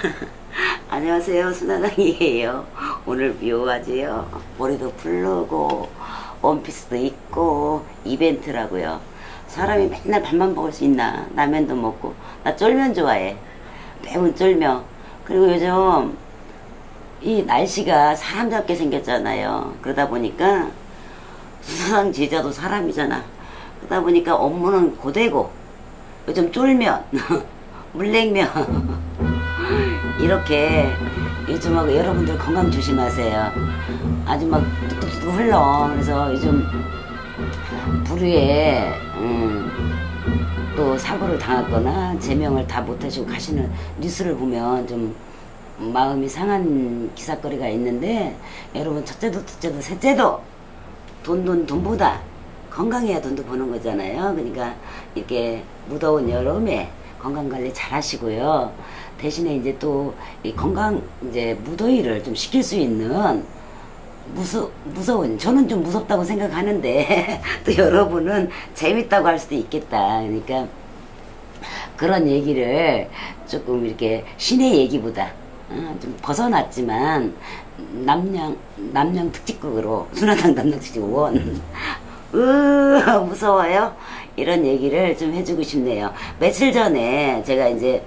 안녕하세요, 순화당이에요. 오늘 묘하지요. 머리도 풀르고 원피스도 입고 이벤트라고요. 사람이 맨날 밥만 먹을 수 있나? 라면도 먹고. 나 쫄면 좋아해. 매운 쫄면. 그리고 요즘 이 날씨가 사람답게 생겼잖아요. 그러다 보니까 수상 제자도 사람이잖아. 그러다 보니까 업무는 고되고 요즘 쫄면 물냉면 이렇게 요즘 막 여러분들 건강 조심하세요. 아주 막 뚝뚝뚝 흘러. 그래서 요즘 부류에 또 사고를 당했거나 제명을 다 못하시고 가시는 뉴스를 보면 좀 마음이 상한 기사거리가 있는데, 여러분 첫째도 둘째도 셋째도 돈보다 건강해야 돈도 버는 거잖아요. 그러니까 이렇게 무더운 여름에 건강관리 잘 하시고요. 대신에 이제 또 이 건강 이제 무더위를 좀 식힐 수 있는 무서운, 저는 좀 무섭다고 생각하는데 또 여러분은 재밌다고 할 수도 있겠다. 그러니까 그런 얘기를 조금 이렇게 시내 얘기보다 좀 벗어났지만 남양 특집극으로 순화당 남양 특집 1 무서워요? 이런 얘기를 좀 해주고 싶네요. 며칠 전에 제가 이제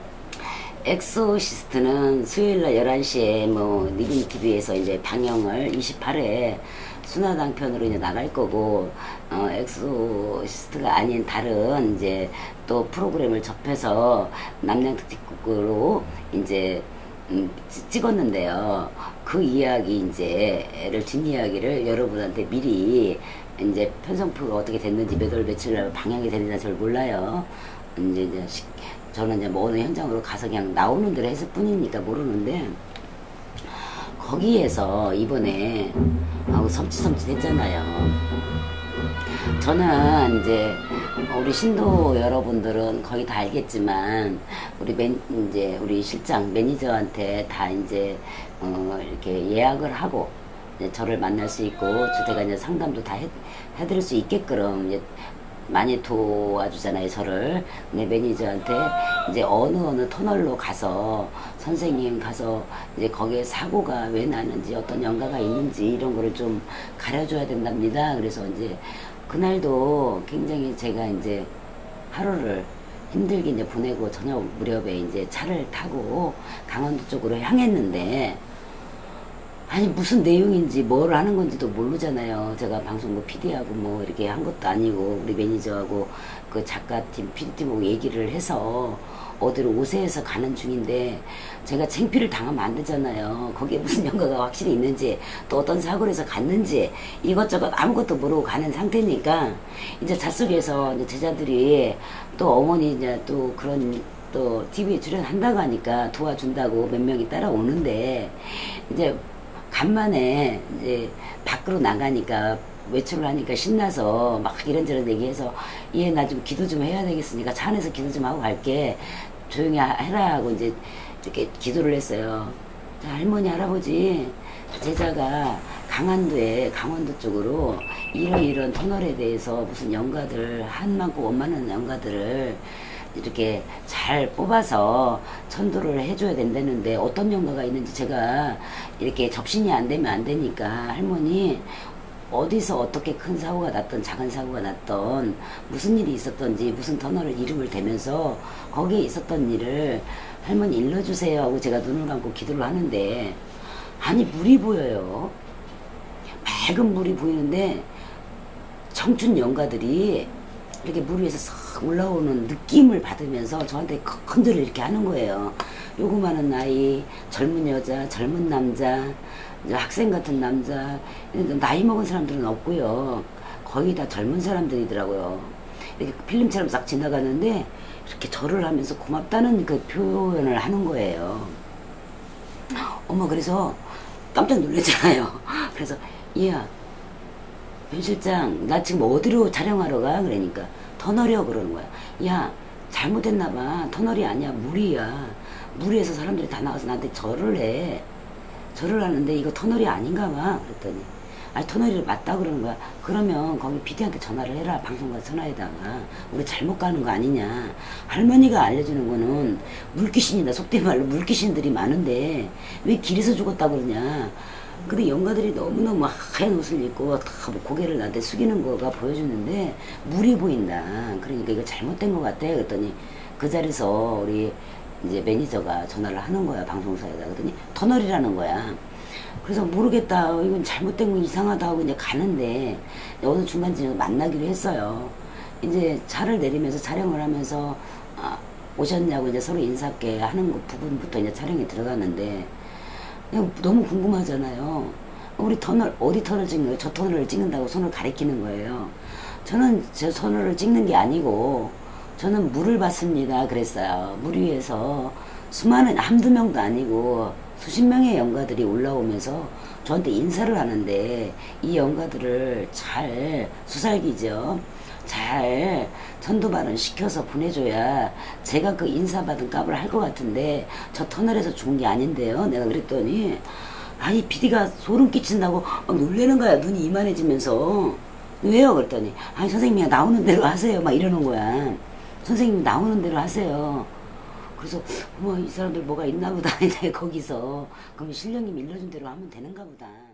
엑소시스트는 수요일날 11시에 뭐 니금TV에서 이제 방영을 28회 순화당 편으로 이제 나갈 거고, 엑소시스트가 아닌 다른 이제 또 프로그램을 접해서 남양 특집극으로 이제 찍었는데요. 그 이야기 이제를 뒷이야기를 여러분한테 미리 이제 편성표가 어떻게 됐는지 몇 월 며칠 날 방영이 되는지 잘 몰라요. 이제 저는 이제 뭐 어느 현장으로 가서 그냥 나오는 대로 했을 뿐이니까 모르는데, 거기에서 이번에 섬찟섬찟했잖아요. 저는 이제 우리 신도 여러분들은 거의 다 알겠지만 우리 실장 매니저한테 다 이제 이렇게 예약을 하고 이제 저를 만날 수 있고 제가 이제 상담도 다 해드릴 수 있게끔 이제 많이 도와주잖아요, 저를. 근데 매니저한테 이제 어느 터널로 가서 선생님 가서 이제 거기에 사고가 왜 나는지 어떤 연가가 있는지 이런 거를 좀 가려줘야 된답니다. 그래서 이제 그날도 굉장히 제가 이제 하루를 힘들게 이제 보내고 저녁 무렵에 이제 차를 타고 강원도 쪽으로 향했는데, 아니 무슨 내용인지 뭘 하는 건지도 모르잖아요. 제가 방송국 PD하고 뭐 이렇게 한 것도 아니고 우리 매니저하고 그 작가팀 PD팀하고 얘기를 해서 어디로 오세에서 가는 중인데, 제가 창피를 당하면 안 되잖아요. 거기에 무슨 연가가 확실히 있는지 또 어떤 사고를 해서 갔는지 이것저것 아무것도 모르고 가는 상태니까, 이제 잣속에서 이제 제자들이 또 어머니 이제 또 그런 또 TV에 출연한다고 하니까 도와준다고 몇 명이 따라오는데, 이제 간만에 이제 밖으로 나가니까 외출을 하니까 신나서 막 이런저런 얘기해서, 얘 나 좀 기도 좀 해야 되겠으니까 차 안에서 기도 좀 하고 갈게, 조용히 해라 하고 이제 이렇게 기도를 했어요. 자, 할머니 할아버지, 제자가 강원도 쪽으로 이런 터널에 대해서 무슨 연가들 한 많고 원만한 연가들을 이렇게 잘 뽑아서 천도를 해줘야 된다는데, 어떤 연가가 있는지 제가 이렇게 접신이 안 되면 안 되니까 할머니 어디서 어떻게 큰 사고가 났던 작은 사고가 났던 무슨 일이 있었던지 무슨 터널을 이름을 대면서 거기에 있었던 일을 할머니 일러주세요 하고 제가 눈을 감고 기도를 하는데, 아니 물이 보여요. 맑은 물이 보이는데 청춘 연가들이 이렇게 물 위에서 싹 올라오는 느낌을 받으면서 저한테 컨들을 이렇게 하는 거예요. 요구마한 나이, 젊은 여자, 젊은 남자, 학생 같은 남자, 나이 먹은 사람들은 없고요. 거의 다 젊은 사람들이더라고요. 이렇게 필름처럼 싹 지나가는데 이렇게 절을 하면서 고맙다는 그 표현을 하는 거예요. 어머, 그래서 깜짝 놀랐잖아요. 그래서 얘야, 변 실장, 나 지금 어디로 촬영하러 가? 그러니까 터널이요 그러는 거야. 야, 잘못했나봐. 터널이 아니야, 물이야. 물 위에서 사람들이 다 나가서 나한테 절을 해. 절을 하는데 이거 터널이 아닌가 봐. 그랬더니 아니 터널이 맞다 그러는 거야. 그러면 거기 PD한테 전화를 해라. 방송국 전화에다가 우리 잘못 가는 거 아니냐. 할머니가 알려주는 거는 물귀신이다. 속된 말로 물귀신들이 많은데 왜 길에서 죽었다 그러냐. 근데 영가들이 너무너무 하얀 옷을 입고 다 고개를 나한테 숙이는 거가 보여주는데 물이 보인다. 그러니까 이거 잘못된 것 같아. 그랬더니 그 자리에서 우리 이제 매니저가 전화를 하는 거야. 방송사에다. 그랬더니 터널이라는 거야. 그래서 모르겠다. 이건 잘못된 거 이상하다 하고 이제 가는데 어느 중간쯤에 만나기로 했어요. 이제 차를 내리면서 촬영을 하면서 오셨냐고 이제 서로 인사께 하는 그 부분부터 이제 촬영에 들어갔는데 그냥 너무 궁금하잖아요. 우리 터널 어디 터널 찍는 거예요? 저 터널을 찍는다고 손을 가리키는 거예요. 저는 저 터널을 찍는 게 아니고 저는 물을 봤습니다. 그랬어요. 물 위에서 수많은 한두 명도 아니고 수십 명의 연가들이 올라오면서 저한테 인사를 하는데 이 연가들을 잘 수살기죠. 잘 전도발언 시켜서 보내줘야 제가 그 인사받은 값을 할 것 같은데 저 터널에서 죽은 게 아닌데요. 내가 그랬더니 아니 PD가 소름 끼친다고 막 놀래는 거야. 눈이 이만해지면서. 왜요? 그랬더니 아니 선생님이 나오는 대로 하세요. 막 이러는 거야. 선생님 나오는 대로 하세요. 그래서 이 사람들 뭐가 있나 보다. 거기서 그럼 신령님 일러준 대로 하면 되는가 보다.